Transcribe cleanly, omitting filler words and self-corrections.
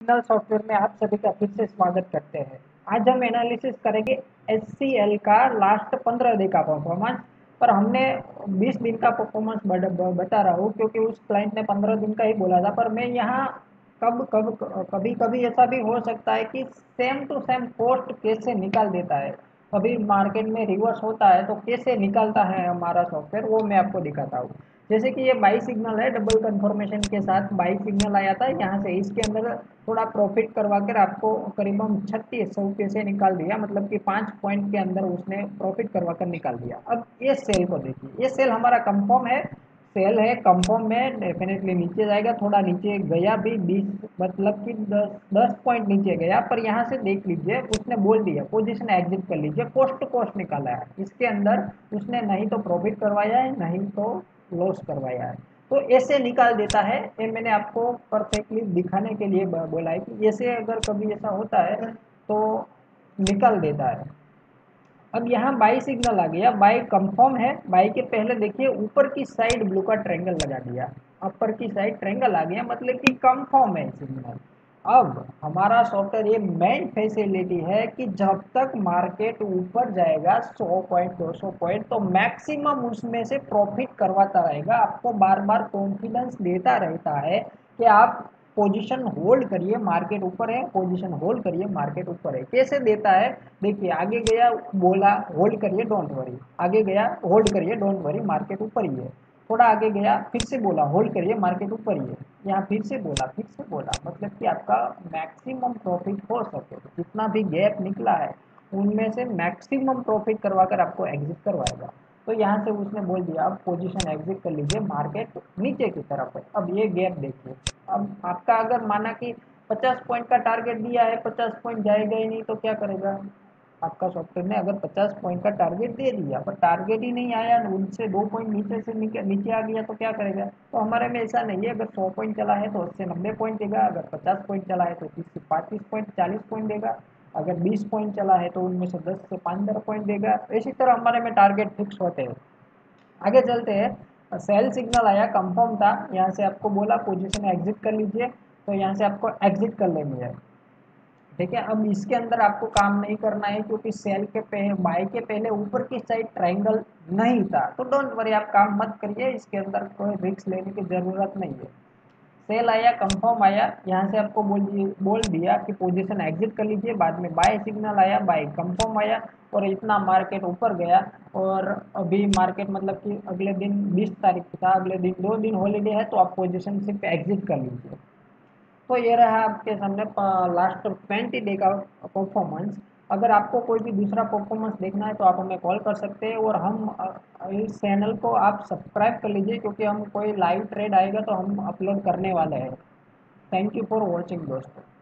Signal software में आप सभी का फिर से स्वागत करते हैं। आज हम एनालिसिस करेंगे एचसीएल का लास्ट 15 दिन का परफॉर्मेंस। पर हमने 20 दिन का परफॉर्मेंस बता रहा हूँ क्योंकि उस क्लाइंट ने 15 दिन का ही बोला था। पर मैं यहाँ कभी कभी ऐसा भी हो सकता है कि सेम टू सेम पोस्ट कैसे निकाल देता है। कभी मार्केट में रिवर्स होता है तो कैसे निकालता है हमारा सॉफ्टवेयर, वो मैं आपको दिखाता हूँ। जैसे कि ये बाई सिग्नल है, डबल कंफर्मेशन के साथ बाई सिग्नल आया था। यहाँ से इसके अंदर थोड़ा प्रॉफिट करवा कर आपको करीबन 3600 पैसे निकाल दिया, मतलब कि 5 पॉइंट के अंदर उसने प्रॉफिट करवा कर निकाल दिया। अब ये सेल को देखिए, ये सेल हमारा कंफर्म है, सेल है कंफर्म में, डेफिनेटली नीचे जाएगा। थोड़ा नीचे गया भी 20, मतलब कि 10 पॉइंट नीचे गया। पर यहाँ से देख लीजिए, उसने बोल दिया पोजीशन एग्जिट कर लीजिए, कोस्ट टू कोस्ट निकाला है। इसके अंदर उसने नहीं तो प्रॉफिट करवाया है, नहीं तो लॉस करवाया है। तो ऐसे निकाल देता है। ये मैंने आपको परफेक्टली दिखाने के लिए बोला है कि ऐसे अगर कभी ऐसा होता है तो निकाल देता है। अब यहाँ बाई सिग्नल आ गया, बाई कंफर्म है। बाई के पहले देखिए ऊपर की साइड ब्लू का ट्रायंगल लगा दिया, अपर की साइड ट्रायंगल आ गया, मतलब कि कंफर्म है सिग्नल। अब हमारा सॉफ्टवेयर ये मेन फैसिलिटी है कि जब तक मार्केट ऊपर जाएगा 100 पॉइंट 200 पॉइंट तो मैक्सिमम उसमें से प्रॉफिट करवाता रहेगा, आपको बार बार कॉन्फिडेंस देता रहता है कि आप पोजीशन होल्ड करिए, मार्केट ऊपर है, पोजीशन होल्ड करिए, मार्केट ऊपर है। कैसे देता है, देखिए आगे गया बोला होल्ड करिए डोंट वरी, आगे गया होल्ड करिए डोंट वरी, मार्केट ऊपर ही है। थोड़ा आगे गया फिर से बोला होल्ड करिए, मार्केट ऊपर ही है। यहाँ फिर से बोला, मतलब कि आपका मैक्सिमम प्रॉफिट हो सके, जितना भी गैप निकला है उनमें से मैक्सिमम प्रॉफिट करवा कर आपको एग्जिट करवाएगा। तो यहाँ से उसने बोल दिया अब पोजीशन एग्जिट कर लीजिए, मार्केट नीचे की तरफ है। अब ये गैप देखिए, अब आपका अगर माना कि 50 पॉइंट का टारगेट दिया है, 50 पॉइंट जाएगा ही नहीं तो क्या करेगा। आपका सॉफ्टवेयर ने अगर 50 पॉइंट का टारगेट दे दिया पर टारगेट ही नहीं आया, उनसे 2 पॉइंट नीचे से नीचे आ गया तो क्या करेगा। तो हमारे में ऐसा नहीं है, अगर 100 पॉइंट चला है तो उससे 90 पॉइंट देगा, अगर 50 पॉइंट चला है तो 30 से 35 पॉइंट 40 पॉइंट देगा, अगर 20 पॉइंट चला है तो उनमें से 10 से 15 पॉइंट देगा। इसी तरह हमारे में टारगेट फिक्स होते हैं। आगे चलते हैं, सेल सिग्नल आया, कंफर्म था, यहाँ से आपको बोला पोजीशन एग्जिट कर लीजिए, तो यहाँ से आपको एग्जिट कर लेनी है। ठीक है, अब इसके अंदर आपको काम नहीं करना है क्योंकि सेल के पहले बाय के पहले ऊपर की साइड ट्रायंगल नहीं था, तो डोंट वरी, आप काम मत करिए, इसके अंदर कोई रिस्क लेने की ज़रूरत नहीं है। सेल आया, कंफर्म आया, यहाँ से आपको बोल दिया कि पोजीशन एग्जिट कर लीजिए। बाद में बाय सिग्नल आया, बाय कंफर्म आया, और इतना मार्केट ऊपर गया। और अभी मार्केट मतलब कि अगले दिन 20 तारीख था, अगले दिन 2 दिन हॉलीडे है, तो आप पोजीशन सिर्फ एग्जिट कर लीजिए। तो ये रहा आपके सामने लास्ट 20 डे का परफॉर्मेंस। अगर आपको कोई भी दूसरा परफॉर्मेंस देखना है तो आप हमें कॉल कर सकते हैं, और हम इस चैनल को आप सब्सक्राइब कर लीजिए क्योंकि हम कोई लाइव ट्रेड आएगा तो हम अपलोड करने वाले हैं। थैंक यू फॉर वॉचिंग दोस्तों।